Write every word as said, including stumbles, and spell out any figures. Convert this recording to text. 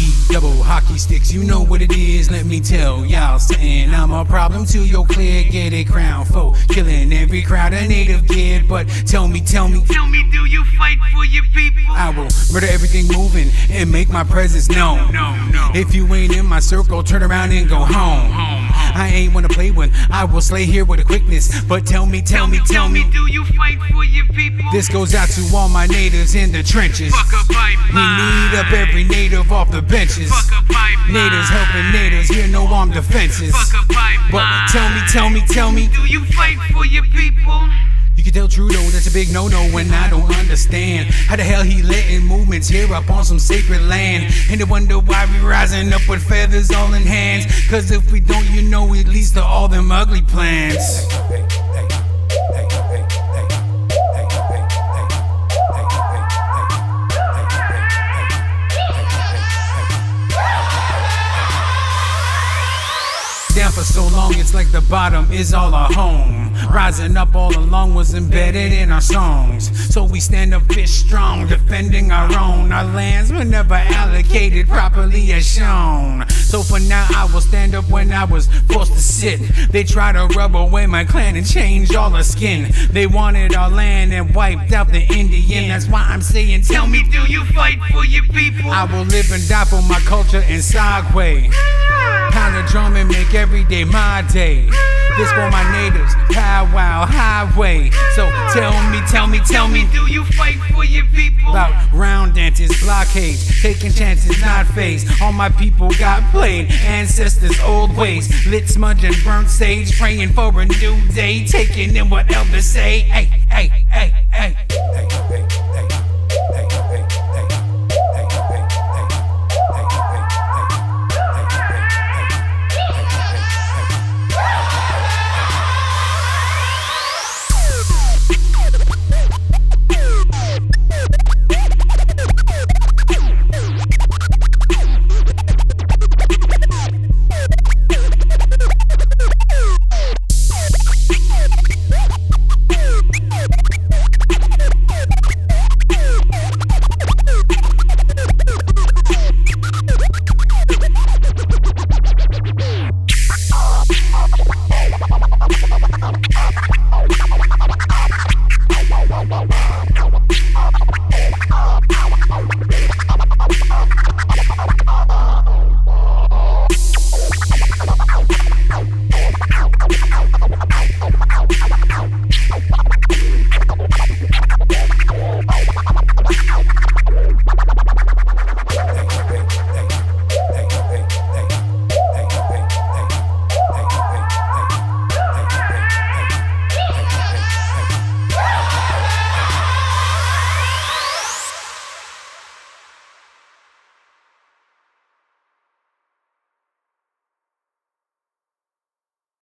D double hockey sticks, you know what it is, let me tell y'all something. I'm a problem to your clear, get a crown for killing every crowd a native did. But tell me, tell me, Tell me, do you fight for your people? I will murder everything moving and make my presence known. No, no. If you ain't in my circle, turn around and go home. Home, home. I ain't wanna play with, I will slay here with a quickness. But tell me, tell me, tell me, do you fight for your people? this goes out to all my natives in the trenches. Fuck a pipeline. We need up every native off the benches. Fuck a pipeline. Natives helping natives, here no armed defenses. Fuck a pipeline. But tell me, tell me, tell me, do you fight for your people? you can tell Trudeau that's a big no-no when I don't understand how the hell he letting movements here up on some sacred land. And they wonder why we rising up with feathers all in hands. Cause if we don't, you know it leads to all them ugly plans. Down for so long, it's like the bottom is all our home. Rising up all along was embedded in our songs. So we stand up fish strong, defending our own. Our lands were never allocated properly as shown. So for now I will stand up when I was forced to sit. They try to rub away my clan and change all our skin. They wanted our land and wiped out the Indian. That's why I'm saying, tell me, do you fight for your people? I will live and die for my culture in Sagway. Pound the drum and make every day my day. This for my natives, powwow, highway. So tell me, tell me, tell me, do you fight for your people? about round dances, blockades, taking chances, not phased. All my people got played, ancestors' old ways. Lit smudge and burnt sage, praying for a new day, taking in what elders say. Hey, hey, hey, hey, hey.